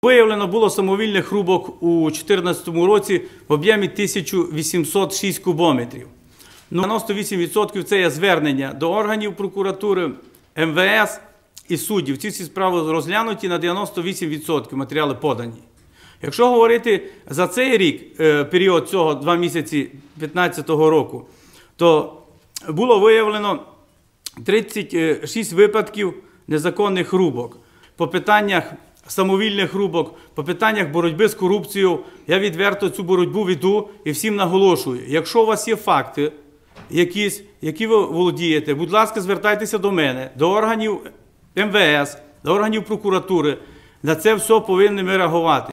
Виявлено було самовільних рубок у 2014 році в об'ємі 1806 кубометрів. 98% – це є звернення до органів прокуратури, МВС і суддів. Ці всі справи розглянуті, на 98% матеріали подані. Якщо говорити за цей рік, період цього 2 місяці 2015 року, то було виявлено 36 випадків незаконних рубок. По питаннях самовільних рубок, по питаннях боротьби з корупцією, я відверто цю боротьбу веду і всім наголошую. Якщо у вас є факти якісь, які ви володієте, будь ласка, звертайтеся до мене, до органів МВС, до органів прокуратури. На це все повинні ми реагувати.